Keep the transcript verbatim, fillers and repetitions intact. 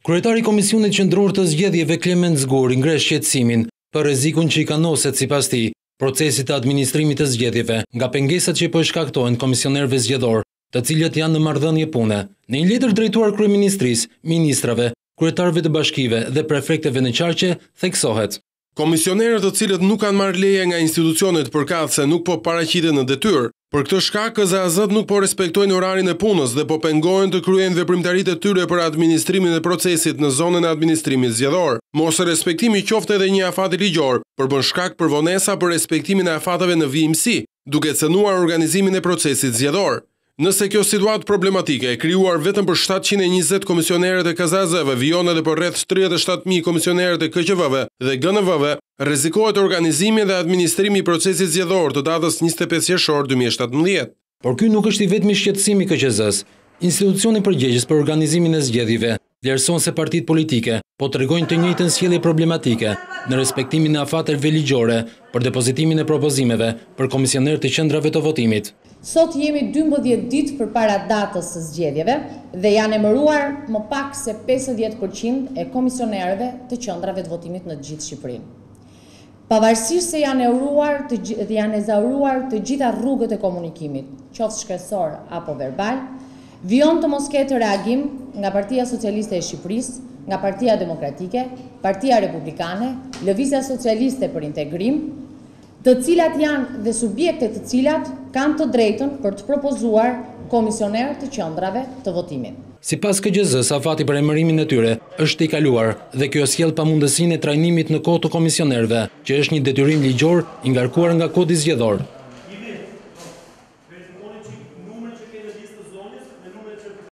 Kryetari i Komisionit Qendror të Zgjedhjeve Klement Zguri ngre shqetësimin për rrezikun që i kanoset sipas tij procesit të administrimit të zgjedhjeve nga pengesat që po i shkaktohen komisionerëve zgjedhor, të cilët janë në marrëdhënie pune. Në një letër drejtuar kryeministrisë, ministrave, kryetarëve të bashkive dhe prefektëve në qarqe, theksohet: Komisionerët të cilët nuk kanë marrë leje nga institucionet përkatëse nuk po paraqiten në detyrë. Për këtë shkak, K Z A Z nuk po respektojnë orarin e punës dhe po pengohen të kryejnë veprimtaritë e tyre për administrimin e procesit në zonën e administrimit zgjedhor. Mos respektimi qoftë edhe një afati ligjor, përbën shkak për vonesa për respektimin e afateve në vijimësi, duke cënuar organizimin e procesit zgjedhor. Nëse kjo situatë problematike e krijuar vetëm për shtatëqind e njëzet komisionerët e K Z A Z-ve, vijon edhe për rreth tridhjetë e shtatë mijë komisionerët e K Q V-ve dhe G N V-ve, rrezikohet organizimi dhe administrimi i procesit zgjedhor të datës njëzet e pesë qershor dy mijë e shtatëmbëdhjetë. Por ky nuk është i vetmi shqetësimi i K Q Z-s. Institucioni përgjegjës për organizimin e zgjedhjeve vlerëson se partitë politike po tregojnë të njëjtën sjellje problematike në respektimin e afateve ligjore për depozitimin e propozimeve për komisionerë të qendrave të votimit. Sot jemi dymbëdhjetë ditë përpara datës së zgjedhjeve dhe janë emëruar më pak se pesëdhjetë përqind e komisionerëve të qendrave të votimit në të gjithë Shqipërinë. Pavarësisht se janë euruar të janë ezauruar të gjitha rrugët e komunikimit, qoftë shkresor apo verbal, vijon të mos ketë reagim nga Partia Socialiste e Shqipërisë, nga Partia Demokratike, Partia Republikane, Lëvizja Socialiste për Integrim, të cilat janë dhe subjekte të cilat kanë të drejtën për të propozuar komisionerë të qendrave të votimit. Sipas K Q Z-s, afati për emërimin e tyre është i kaluar dhe kjo sjell pamundësinë e trajnimit në kohë të komisionerëve, që është një detyrim ligjor i ngarkuar nga Kodi Zgjedhor.